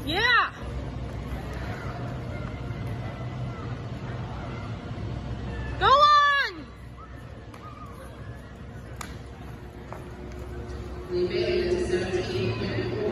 Yeah. Go on. We made it to 17.4.